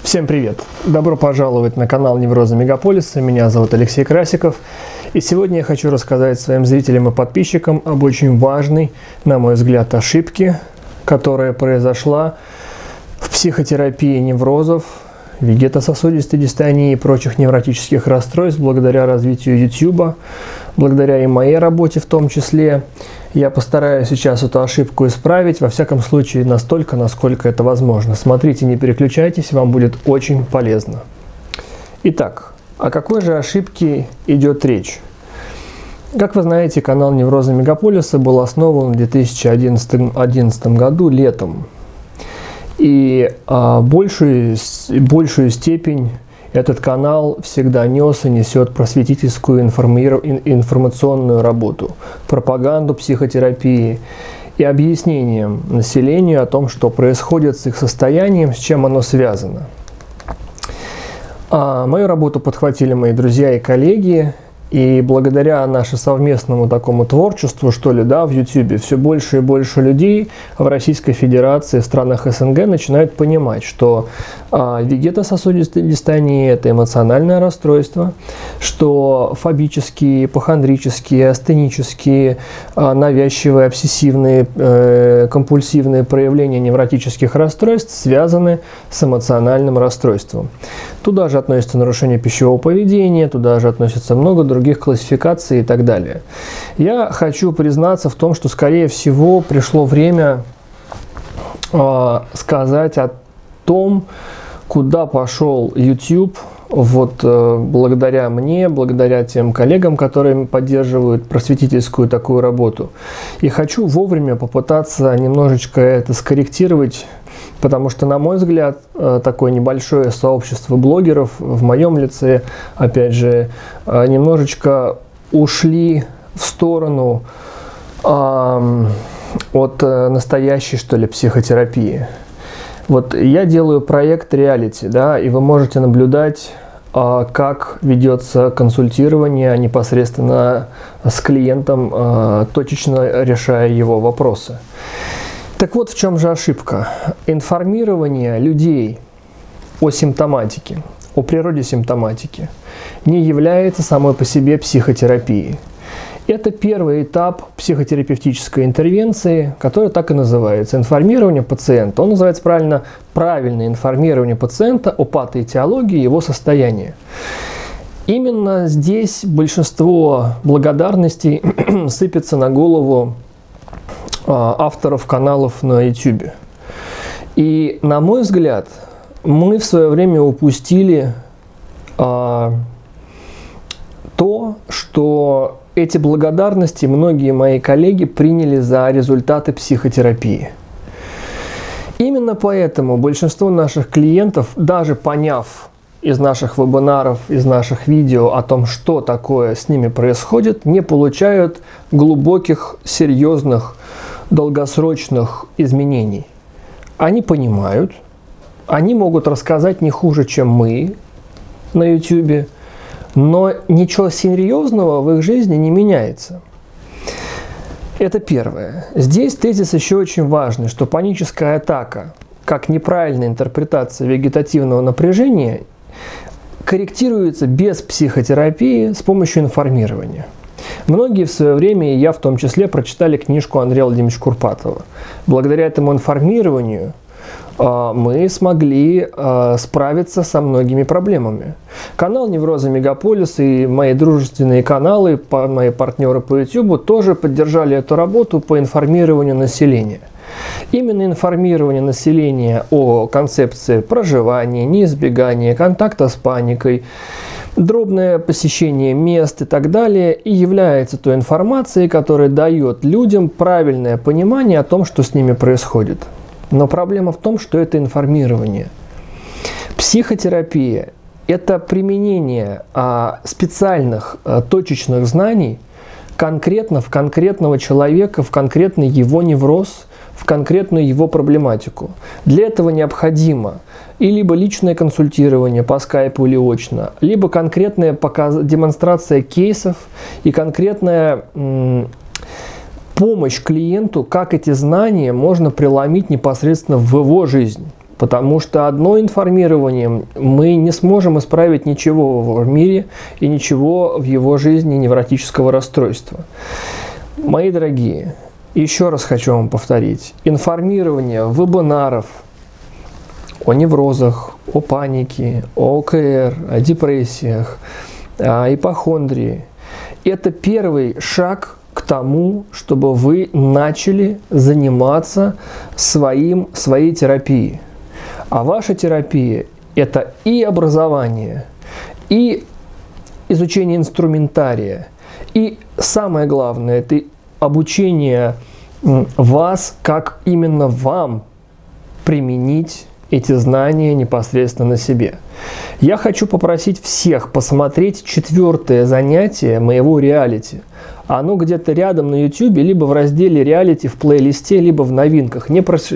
Всем привет! Добро пожаловать на канал Неврозы Мегаполиса. Меня зовут Алексей Красиков. И сегодня я хочу рассказать своим зрителям и подписчикам об очень важной, на мой взгляд, ошибке, которая произошла в психотерапии неврозов, вегетососудистой дистонии и прочих невротических расстройств благодаря развитию YouTube, благодаря и моей работе в том числе. Я постараюсь сейчас эту ошибку исправить, во всяком случае, настолько, насколько это возможно. Смотрите, не переключайтесь, вам будет очень полезно. Итак, о какой же ошибке идет речь? Как вы знаете, канал Неврозы Мегаполиса был основан в 2011 году летом. И большую степень этот канал всегда нес и несет просветительскую информационную работу, пропаганду психотерапии и объяснением населению о том, что происходит с их состоянием, с чем оно связано. Мою работу подхватили мои друзья и коллеги, и благодаря нашему совместному такому творчеству, что ли, да, в YouTube, все больше и больше людей в Российской Федерации, в странах СНГ начинают понимать, что вегетососудистая дистония – это эмоциональное расстройство, что фобические, ипохондрические, астенические, навязчивые, обсессивные, компульсивные проявления невротических расстройств связаны с эмоциональным расстройством. Туда же относятся нарушения пищевого поведения, туда же относятся много других классификаций и так далее. Я хочу признаться в том, что, скорее всего, пришло время сказать о том, куда пошел YouTube, благодаря мне, благодаря тем коллегам, которые поддерживают просветительскую такую работу. И хочу вовремя попытаться немножечко это скорректировать, потому что, на мой взгляд, такое небольшое сообщество блогеров в моем лице, опять же, немножечко ушли в сторону от настоящей, что ли, психотерапии. Я делаю проект реалити, да, и вы можете наблюдать, как ведется консультирование непосредственно с клиентом, точечно решая его вопросы. Так вот, в чем же ошибка? Информирование людей о симптоматике, о природе симптоматики не является самой по себе психотерапией. Это первый этап психотерапевтической интервенции, который так и называется – информирование пациента. Он называется правильное информирование пациента о патоэтиологии его состояния. Именно здесь большинство благодарностей сыпется на голову авторов каналов на YouTube. И, на мой взгляд, мы в свое время упустили то, что эти благодарности многие мои коллеги приняли за результаты психотерапии. Именно поэтому большинство наших клиентов, даже поняв из наших вебинаров, из наших видео о том, что такое с ними происходит, не получают глубоких, серьезных, долгосрочных изменений. Они понимают, они могут рассказать не хуже, чем мы на YouTube, но ничего серьезного в их жизни не меняется. Это первое. Здесь тезис еще очень важный, что паническая атака, как неправильная интерпретация вегетативного напряжения, корректируется без психотерапии с помощью информирования. Многие в свое время, и я в том числе, прочитали книжку Андрея Владимировича Курпатова. Благодаря этому информированию мы смогли справиться со многими проблемами. Канал Неврозы Мегаполис и мои дружественные каналы, мои партнеры по YouTube тоже поддержали эту работу по информированию населения. Именно информирование населения о концепции проживания, неизбегания, контакта с паникой, дробное посещение мест и так далее и является той информацией, которая дает людям правильное понимание о том, что с ними происходит. Но проблема в том, что это информирование. Психотерапия – это применение специальных точечных знаний конкретно в конкретного человека, в конкретный его невроз, в конкретную его проблематику. Для этого необходимо и либо личное консультирование по скайпу или очно, либо конкретная демонстрация кейсов и конкретная помощь клиенту, как эти знания можно преломить непосредственно в его жизнь. Потому что одно информированием мы не сможем исправить ничего в мире и ничего в его жизни невротического расстройства. Мои дорогие, еще раз хочу вам повторить. Информирование вебинаров о неврозах, о панике, о ОКР, о депрессиях, о ипохондрии – это первый шаг к тому, чтобы вы начали заниматься своей терапией. А ваша терапия – это и образование, и изучение инструментария, и самое главное – это обучение вас, как именно вам применить эти знания непосредственно на себе. Я хочу попросить всех посмотреть 4-е занятие моего реалити. Оно где-то рядом на YouTube, либо в разделе реалити в плейлисте, либо в новинках.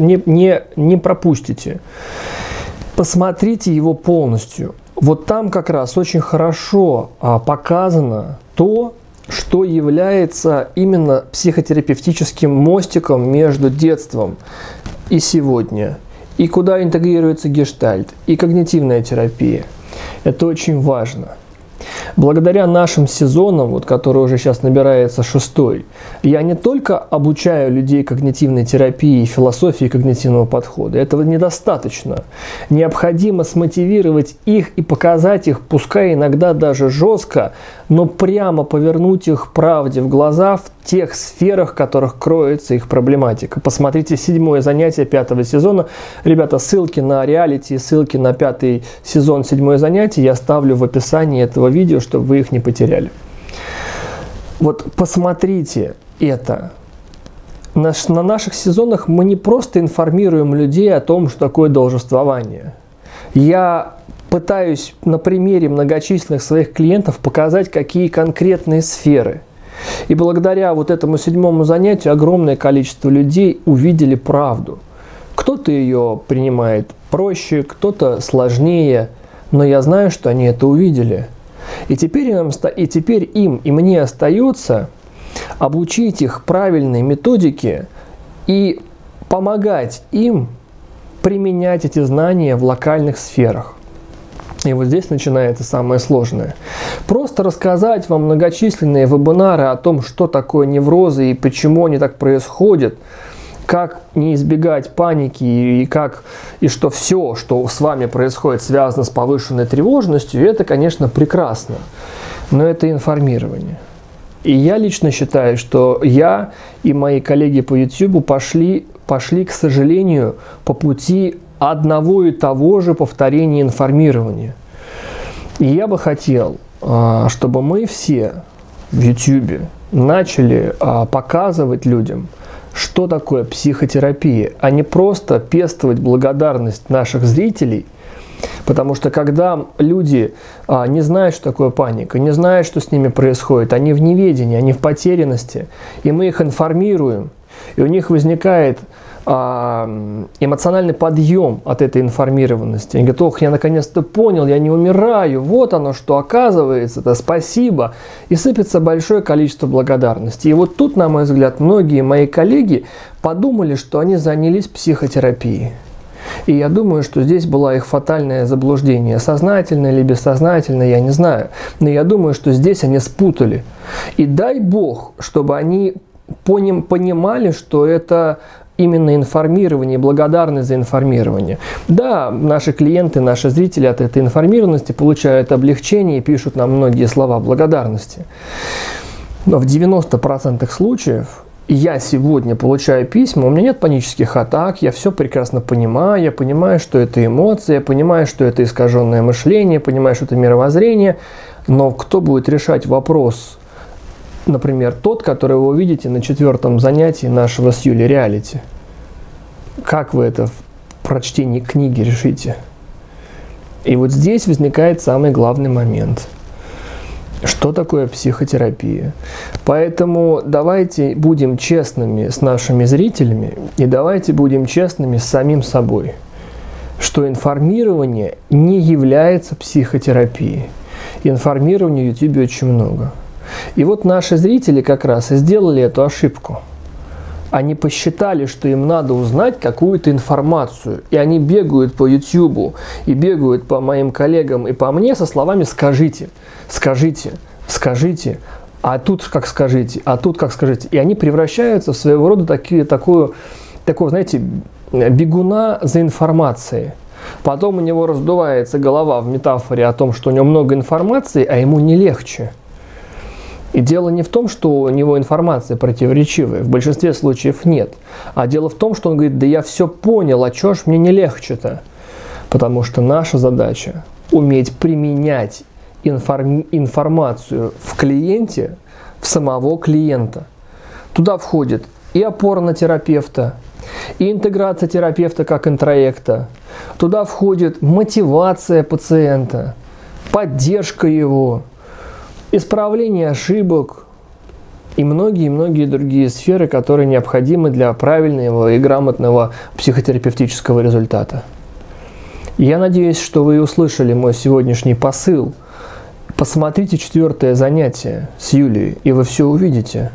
Не пропустите. Посмотрите его полностью. Вот там как раз очень хорошо показано то, что является именно психотерапевтическим мостиком между детством и сегодня. И куда интегрируется гештальт, и когнитивная терапия. Это очень важно. Благодаря нашим сезонам, вот, который уже сейчас набирается 6-й, я не только обучаю людей когнитивной терапии и философии когнитивного подхода. Этого недостаточно. Необходимо смотивировать их и показать их, пускай иногда даже жестко, но прямо повернуть их правде в глаза в тех сферах, в которых кроется их проблематика. Посмотрите 7-е занятие 5-го сезона. Ребята, ссылки на реалити, ссылки на 5-й сезон 7-е занятие я ставлю в описании этого видео, чтобы вы их не потеряли. Вот посмотрите это. На наших сезонах мы не просто информируем людей о том, что такое должествование. Я пытаюсь на примере многочисленных своих клиентов показать, какие конкретные сферы. И благодаря вот этому 7-му занятию огромное количество людей увидели правду. Кто-то ее принимает проще, кто-то сложнее, но я знаю, что они это увидели. И теперь им и мне остается обучить их правильной методике и помогать им применять эти знания в локальных сферах. И вот здесь начинается самое сложное. Просто рассказать вам многочисленные вебинары о том, что такое неврозы и почему они так происходят, как не избегать паники и что все, что с вами происходит, связано с повышенной тревожностью, это, конечно, прекрасно. Но это информирование. И я лично считаю, что я и мои коллеги по YouTube пошли, к сожалению, по пути одного и того же повторения информирования. И я бы хотел, чтобы мы все в YouTube начали показывать людям, что такое психотерапия, а не просто пестовать благодарность наших зрителей. Потому что когда люди не знают, что такое паника, не знают, что с ними происходит, они в неведении, они в потерянности, и мы их информируем, и у них возникает эмоциональный подъем от этой информированности. Они говорят: ох, я наконец-то понял, я не умираю, вот оно что оказывается, это спасибо. И сыпется большое количество благодарности. И вот тут, на мой взгляд, многие мои коллеги подумали, что они занялись психотерапией. И я думаю, что здесь было их фатальное заблуждение. Сознательное или бессознательное, я не знаю. Но я думаю, что здесь они спутали. И дай Бог, чтобы они понимали, что это именно информирование, благодарность за информирование. Да, наши клиенты, наши зрители от этой информированности получают облегчение и пишут нам многие слова благодарности. Но в 90% случаев я сегодня получаю письма, у меня нет панических атак, я все прекрасно понимаю, я понимаю, что это эмоции, я понимаю, что это искаженное мышление, понимаю, что это мировоззрение, но кто будет решать вопрос, например, тот, который вы увидите на 4-м занятии нашего с Юлей реалити? Как вы это в прочтении книги решите? И вот здесь возникает самый главный момент. Что такое психотерапия? Поэтому давайте будем честными с нашими зрителями и давайте будем честными с самим собой, что информирование не является психотерапией. Информирования в YouTube очень много. И вот наши зрители как раз и сделали эту ошибку. Они посчитали, что им надо узнать какую-то информацию, и они бегают по YouTube, и бегают по моим коллегам и по мне со словами «скажите, скажите, скажите», а тут как скажите, а тут как скажите. И они превращаются в своего рода такого, знаете, бегуна за информацией. Потом у него раздувается голова в метафоре о том, что у него много информации, а ему не легче. И дело не в том, что у него информация противоречивая, в большинстве случаев нет. А дело в том, что он говорит, да я все понял, а чё ж мне не легче-то? Потому что наша задача уметь применять информацию в клиенте, в самого клиента. Туда входит и опора на терапевта, и интеграция терапевта как интроекта. Туда входит мотивация пациента, поддержка его, исправление ошибок и многие-многие другие сферы, которые необходимы для правильного и грамотного психотерапевтического результата. Я надеюсь, что вы услышали мой сегодняшний посыл. Посмотрите 4-е занятие с Юлией, и вы все увидите.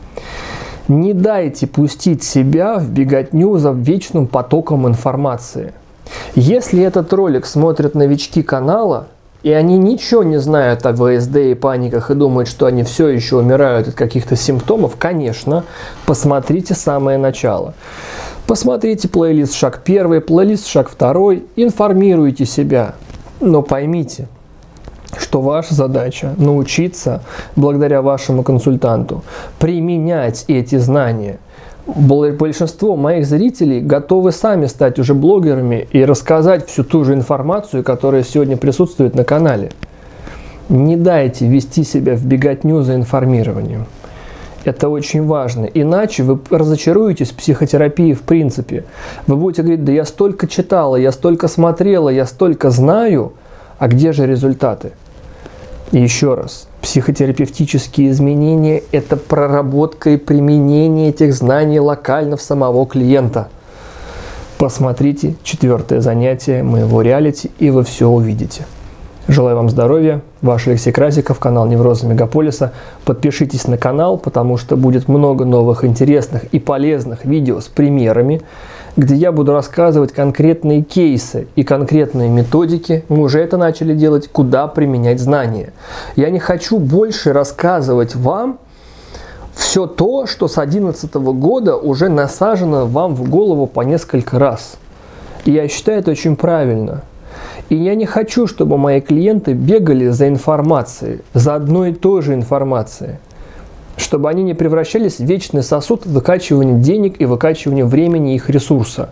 Не дайте пустить себя в беготню за вечным потоком информации. Если этот ролик смотрят новички канала, и они ничего не знают о ВСД и паниках и думают, что они все еще умирают от каких-то симптомов, конечно, посмотрите самое начало. Посмотрите плейлист «Шаг 1», плейлист «Шаг 2», информируйте себя. Но поймите, что ваша задача научиться, благодаря вашему консультанту, применять эти знания. Большинство моих зрителей готовы сами стать уже блогерами и рассказать всю ту же информацию, которая сегодня присутствует на канале. Не дайте вести себя в беготню за информированием. Это очень важно. Иначе вы разочаруетесь в психотерапии в принципе. Вы будете говорить, да я столько читала, я столько смотрела, я столько знаю, а где же результаты? И еще раз, психотерапевтические изменения – это проработка и применение этих знаний локально в самого клиента. Посмотрите 4-е занятие моего реалити, и вы все увидите. Желаю вам здоровья. Ваш Алексей Красиков, канал Неврозы Мегаполиса. Подпишитесь на канал, потому что будет много новых интересных и полезных видео с примерами, где я буду рассказывать конкретные кейсы и конкретные методики, мы уже это начали делать, куда применять знания. Я не хочу больше рассказывать вам все то, что с 2011 года уже насажено вам в голову по несколько раз. И я считаю это очень правильно. И я не хочу, чтобы мои клиенты бегали за информацией, за одной и той же информацией, чтобы они не превращались в вечный сосуд выкачивания денег и выкачивания времени и их ресурса.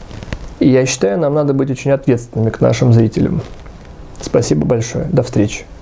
И я считаю, нам надо быть очень ответственными к нашим зрителям. Спасибо большое. До встречи.